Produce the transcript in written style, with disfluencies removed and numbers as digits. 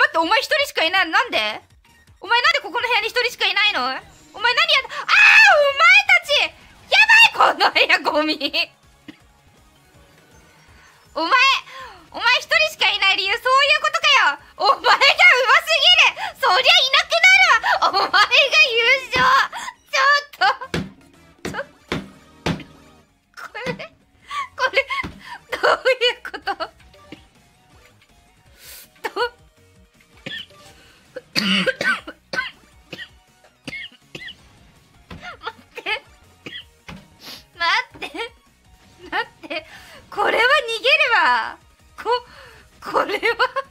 ってお前一人しかいないのなんで？お前なんでここの部屋に一人しかいないの？お前何やった？お前たちやばいこの部屋ゴミお前一人しかいない理由そういうことかよ。お前がうますぎる。そりゃいなくなるわ。お前が優勝。ちょっとこれどういうこと？待ってこれは逃げるわ。これは